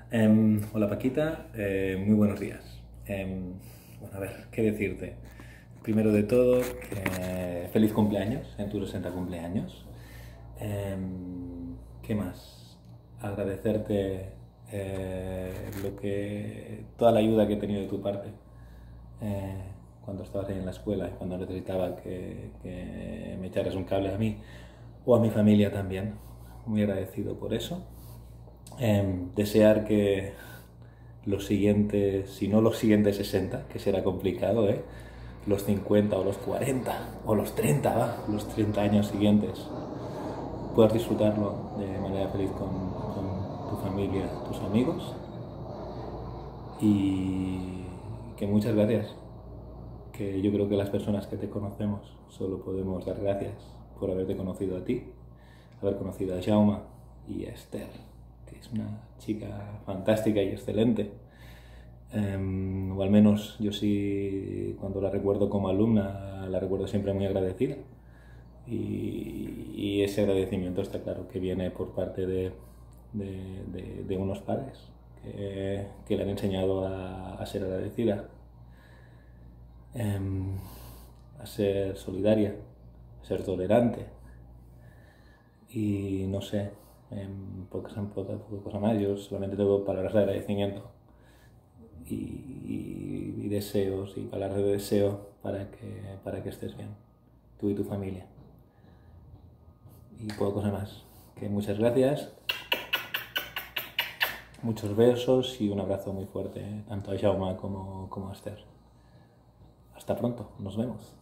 Hola Paquita, muy buenos días. Bueno, a ver, ¿qué decirte? Primero de todo, feliz cumpleaños en tus 60 cumpleaños. ¿Qué más? Agradecerte toda la ayuda que he tenido de tu parte eh, cuando estabas ahí en la escuela y cuando necesitaba que me echaras un cable a mí o a mi familia también. Muy agradecido por eso. Desear que los siguientes, si no los siguientes 60, que será complicado, los 50 o los 40 o los 30, los 30 años siguientes, puedas disfrutarlo de manera feliz con tu familia, tus amigos, y que muchas gracias, que yo creo que las personas que te conocemos solo podemos dar gracias por haberte conocido a ti, haber conocido a Jauma y a Esther, que es una chica fantástica y excelente. O al menos yo sí, cuando la recuerdo como alumna, la recuerdo siempre muy agradecida. Y ese agradecimiento está claro que viene por parte de unos padres que le han enseñado a ser agradecida, a ser solidaria, a ser tolerante. Y no sé, pocas cosas más. Yo solamente tengo palabras de agradecimiento y deseos y palabras de deseo para que estés bien, tú y tu familia. Y poco cosa más. Que muchas gracias, muchos besos y un abrazo muy fuerte, tanto a Jaume como a Esther. Hasta pronto, nos vemos.